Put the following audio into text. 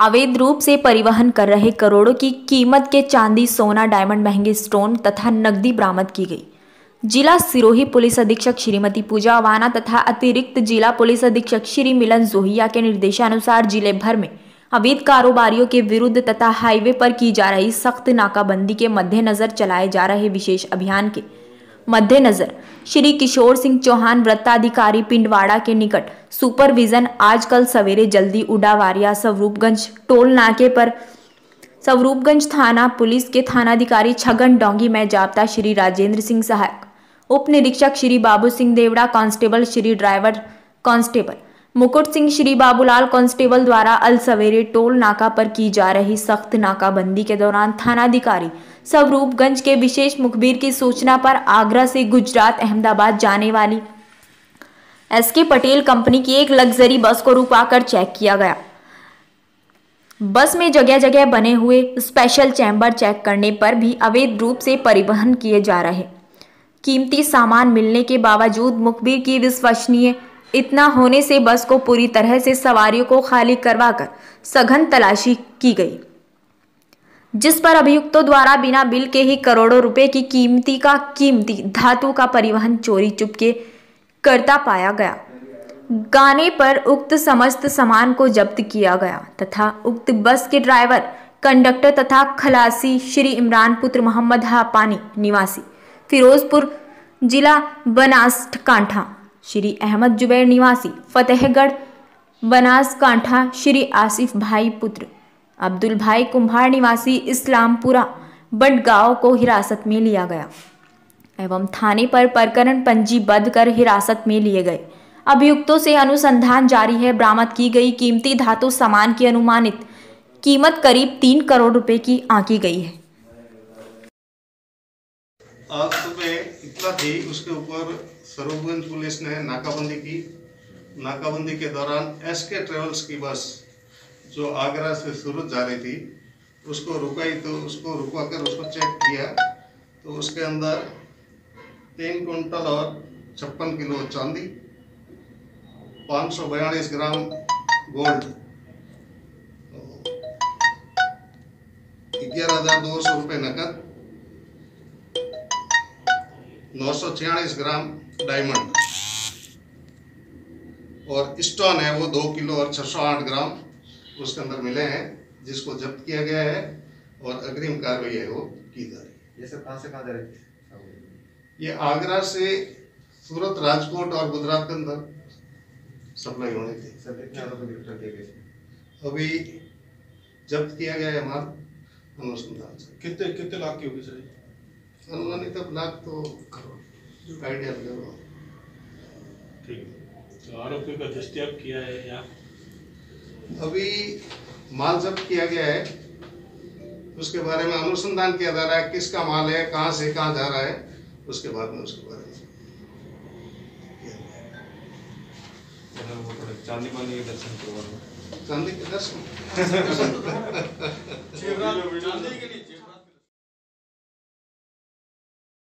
अवैध रूप से परिवहन कर रहे करोड़ों की कीमत के चांदी, सोना, डायमंड, महंगे स्टोन तथा नकदी बरामद की गई। जिला सिरोही पुलिस अधीक्षक श्रीमती पूजा अवाना तथा अतिरिक्त जिला पुलिस अधीक्षक श्री मिलन जोहिया के निर्देशानुसार जिले भर में अवैध कारोबारियों के विरुद्ध तथा हाईवे पर की जा रही सख्त नाकाबंदी के मद्देनजर चलाए जा रहे विशेष अभियान के मद्देनजर श्री किशोर सिंह चौहान, वृत्ताधिकारी, पिंडवाड़ा के निकट सुपरविजन आज कल सवेरे जल्दी उडावारिया स्वरूपगंज टोल नाके पर स्वरूपगंज थाना पुलिस के थानाधिकारी छगन डोंगी में जाप्ता श्री राजेंद्र सिंह सहायक, उप निरीक्षक Shri Babu Singh Deora, constable Shri driver constable Mukut Singh, Shri Babulal constable द्वारा अल सवेरे टोल नाका पर की जा रही सख्त नाकाबंदी के दौरान थानाधिकारी स्वरूपगंज के विशेष मुखबिर की सूचना पर आगरा से गुजरात अहमदाबाद जाने वाली एसके पटेल कंपनी की एक लग्जरी बस को रुकवाकर चेक किया गया। बस में जगह जगह बने हुए स्पेशल चैम्बर चेक करने पर भी अवैध रूप से परिवहन किए जा रहे कीमती सामान मिलने के बावजूद मुखबिर की विश्वसनीय इतना होने से बस को पूरी तरह से सवारियों को खाली करवाकर सघन तलाशी की गई, जिस पर अभियुक्तों द्वारा बिना बिल के ही करोड़ों रुपए की कीमती धातु का परिवहन चोरी चुपके करता पाया गया। गाने पर उक्त समस्त सामान को जब्त किया गया तथा उक्त बस के ड्राइवर, कंडक्टर तथा खलासी श्री इमरान पुत्र मोहम्मद हापानी निवासी फिरोजपुर जिला बनासकांठा, श्री अहमद जुबैर निवासी फतेहगढ़ बनासकांठा, श्री आसिफ भाई पुत्र अब्दुल भाई कुम्हार निवासी इस्लामपुरा बडगांव को हिरासत में लिया गया एवं थाने पर प्रकरण पंजीबद्ध कर हिरासत में लिए गए। अभियुक्तों से अनुसंधान जारी है। बरामद की गई कीमती धातु सामान की अनुमानित कीमत करीब 3 करोड़ रुपए की आंकी गई है। आज सुबह इतना थी, उसके ऊपर स्वरूपगंज पुलिस ने नाकाबंदी की। नाकाबंदी के दौरान एसके ट्रेवल्स की बस जो आगरा से सूरत जा रही थी उसको रुकाई, तो उसको रुकवा कर उसको चेक किया तो उसके अंदर 3 कुंटल और 56 किलो चांदी, 542 ग्राम गोल्ड, 11,200 रुपये नकद, 946 ग्राम डायमंड और स्टोन है वो 2 किलो और 608 ग्राम उसके अंदर मिले हैं, जिसको जब्त किया गया है और अग्रिम कार्रवाई है वो की जा रही है। ये सब कहाँ से कहाँ जा रही थी? ये आगरा से सूरत, राजकोट और गुजरात के अंदर सप्लाई होनी थी। सर कितने आरोपी गिरफ्तार किए गए? अभी जब्त किया गया है हमारा अनुसंधान से। कितने लाख की होगी सर? अनुमानित लाख तो करोड़ आइडिया लगा। ठीक है, तो आरोपी का दस्तयाब किया है या अभी माल जब्त किया गया है, उसके बारे में अनुसंधान किया जा रहा है, किसका माल है, कहां से कहां जा रहा है, उसके बाद में उसके बारे में चांदी मानी के दर्शन करवा, चांदी के दर्शन चांदी के